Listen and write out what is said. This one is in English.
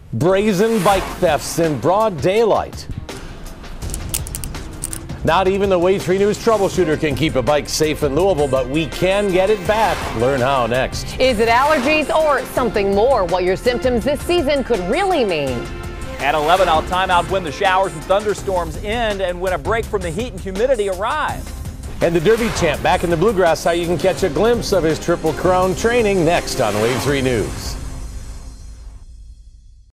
Brazen bike thefts in broad daylight. Not even the Wave 3 News troubleshooter can keep a bike safe in Louisville, but we can get it back. Learn how next. Is it allergies or something more? What your symptoms this season could really mean. At 11, I'll time out when the showers and thunderstorms end and when a break from the heat and humidity arrive. And the Derby champ back in the Bluegrass, how you can catch a glimpse of his Triple Crown training next on Wave 3 News.